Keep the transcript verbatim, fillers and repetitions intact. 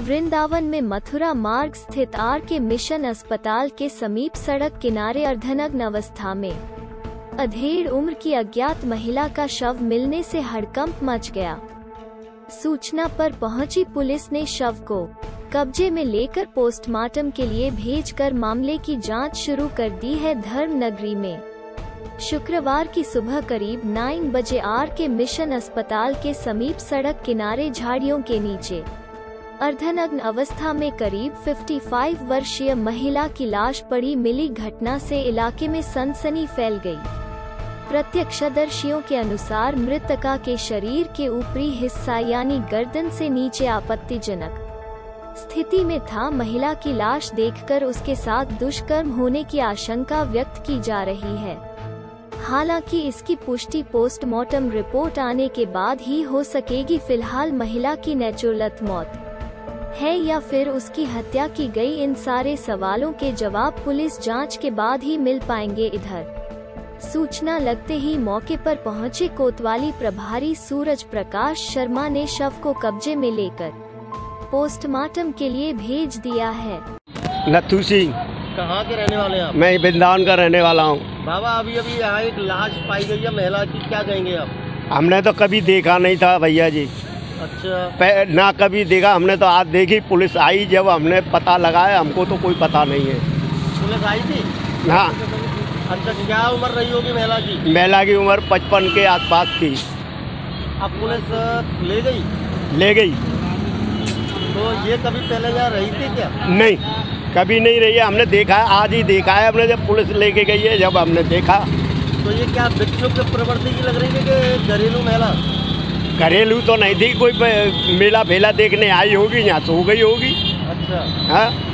वृंदावन में मथुरा मार्ग स्थित आर के मिशन अस्पताल के समीप सड़क किनारे अर्धनग्न अवस्था में अधेड़ उम्र की अज्ञात महिला का शव मिलने से हड़कंप मच गया। सूचना पर पहुंची पुलिस ने शव को कब्जे में लेकर पोस्टमार्टम के लिए भेजकर मामले की जांच शुरू कर दी है। धर्म नगरी में शुक्रवार की सुबह करीब नौ बजे आर के मिशन अस्पताल के समीप सड़क किनारे झाड़ियों के नीचे अर्धनग्न अवस्था में करीब पचपन वर्षीय महिला की लाश पड़ी मिली घटना से इलाके में सनसनी फैल गई। प्रत्यक्षदर्शियों के अनुसार मृतका के शरीर के ऊपरी हिस्सा यानी गर्दन से नीचे आपत्तिजनक स्थिति में था। महिला की लाश देखकर उसके साथ दुष्कर्म होने की आशंका व्यक्त की जा रही है। हालांकि इसकी पुष्टि पोस्टमार्टम रिपोर्ट आने के बाद ही हो सकेगी। फिलहाल महिला की नेचुरल मौत है या फिर उसकी हत्या की गई, इन सारे सवालों के जवाब पुलिस जांच के बाद ही मिल पाएंगे। इधर सूचना लगते ही मौके पर पहुंचे कोतवाली प्रभारी सूरज प्रकाश शर्मा ने शव को कब्जे में लेकर पोस्टमार्टम के लिए भेज दिया है। नथू सिंह। कहाँ के रहने वाले हैं आप? मैं वृंदावन का रहने वाला हूँ। बाबा अभी अभी यहाँ एक लाश पाई गई है महिला की, क्या कहेंगे आप? हमने तो कभी देखा नहीं था भैया जी। अच्छा। ना कभी देखा, हमने तो आज देखी। पुलिस आई जब हमने पता लगाया, हमको तो कोई पता नहीं है। पुलिस आई थी? हाँ। अच्छा, क्या उम्र रही होगी महिला की? महिला की उम्र पचपन के आसपास थी। अब पुलिस ले गई? ले गई। तो ये कभी पहले यहाँ रही थी क्या? नहीं, कभी नहीं रही है। हमने देखा है, आज ही देखा है हमने, जब पुलिस लेके गई है जब हमने देखा। तो ये क्या विक्षुब्ध प्रवृत्ति की लग रही है कि घरेलू महिला? घरेलू तो नहीं थी, कोई मेला फेला देखने आई होगी, यहाँ सो गई होगी। अच्छा। हाँ।